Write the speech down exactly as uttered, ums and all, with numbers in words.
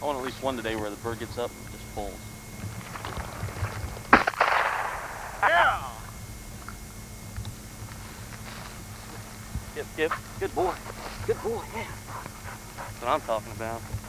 I want at least one today where the bird gets up and just pulls. Yeah! Skip, skip. Good boy. Good boy, yeah. That's what I'm talking about.